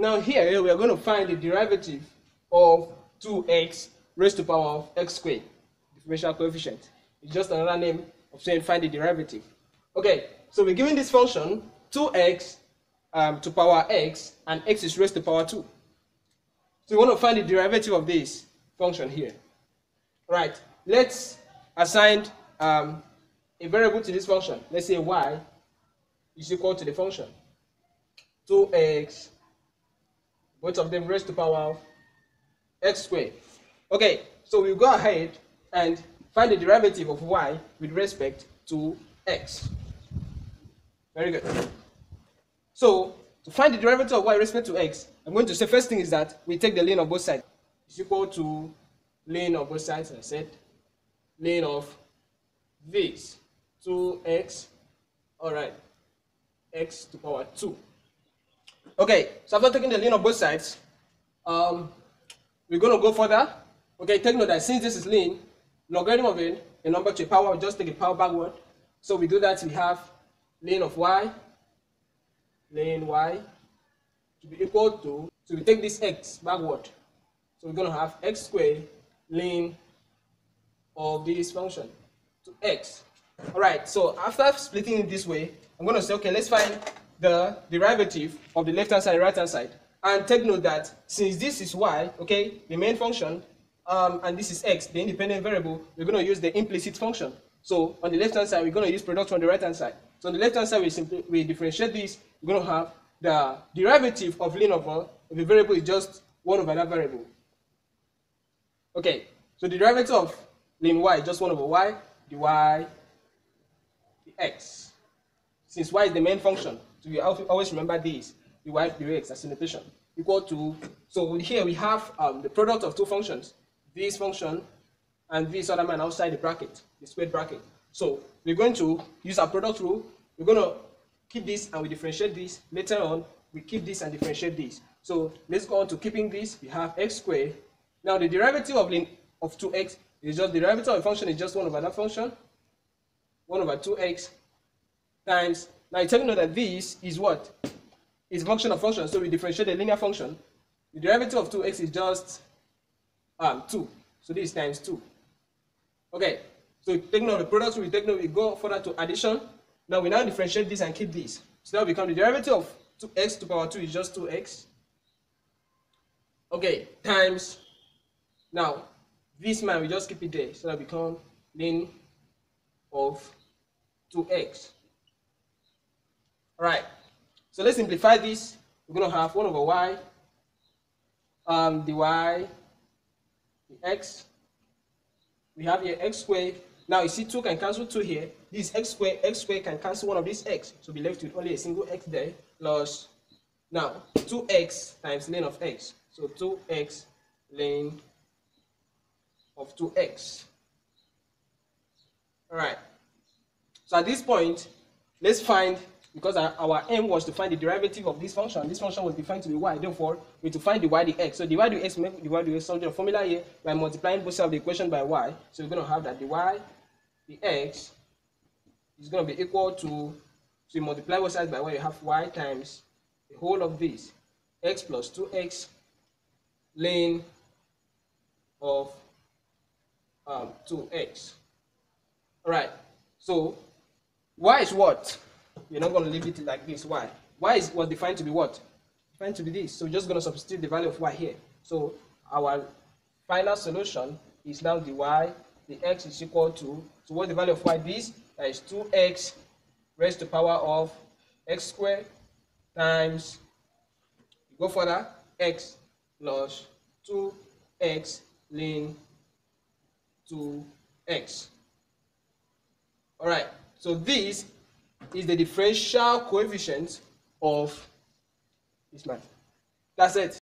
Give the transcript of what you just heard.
Now here we are going to find the derivative of 2x raised to the power of x squared. Differential coefficient. It's just another name of saying find the derivative. Okay, so we're given this function 2x to power x, and x is raised to power 2. So we want to find the derivative of this function here. Right, let's assign a variable to this function. Let's say y is equal to the function 2x, both of them raised to the power of x squared. Okay, so we'll go ahead and find the derivative of y with respect to x. Very good. So to find the derivative of y with respect to x, I'm going to say first thing is that we take the ln of both sides. It's equal to ln of both sides. I said ln of this 2x, all right, x to the power 2. Okay, so after taking the ln of both sides, we're going to go further. Okay, take note that since this is ln, logarithm of a number to a power, we just take a power backward. So we do that, we have ln of y, ln y to be equal to, so we take this x backward. So we're going to have x squared ln of this function to x. Alright, so after splitting it this way, I'm going to say, okay, let's find the derivative of the left hand side and right hand side. And take note that since this is y, okay, the main function, and this is x, the independent variable, we're going to use the implicit function. So on the left hand side, we're going to use product on the right hand side. So on the left hand side, we differentiate this. We're going to have the derivative of ln of a variable is just 1 over that variable. Okay, so the derivative of ln y is just 1 over y, dy, dx. Since y is the main function, so you always remember this, dy dx as a notation, equal to, so here we have the product of two functions, this function and this other man outside the bracket, the squared bracket. So we're going to use our product rule. We're going to keep this and we differentiate this. Later on, we keep this and differentiate this. So let's go on to keeping this. We have x squared. Now the derivative of 2x is just the derivative of a function is just 1 over that function, 1 over 2x times. Now you take note that this is what? Is a function of function. So we differentiate the linear function. The derivative of 2x is just 2. So this is times 2. Okay. So take note of the product, we take note, we go further to addition. Now we now differentiate this and keep this. So that will become the derivative of 2x to the power 2 is just 2x. Okay, times, now this man we just keep it there. So that will become ln of 2x. Alright, so let's simplify this. We're going to have 1 over y, dy, dx. We have here x squared. Now you see 2 can cancel 2 here. This x squared can cancel one of these x. So be left with only a single x there. Plus, now 2x times ln of x. So 2x ln of 2x. Alright. So at this point, let's find, because our aim was to find the derivative of this function. This function was defined to be y. Therefore, we have to find dy dx. So dy dx, make dy dx solve the formula here by multiplying both sides of the equation by y. So we're going to have that dy dx is going to be equal to, so you multiply both sides by y, you have y times the whole of this, x plus 2x ln of 2x. Alright, so y is what? You're not going to leave it like this. Why? Y was defined to be what? Defined to be this. So we're just going to substitute the value of y here. So our final solution is now dy dx is equal to, so what's the value of y? This, that is 2x raised to the power of x squared times, go further, x plus 2x ln 2x. Alright, so this is the differential coefficient of this man. That's it.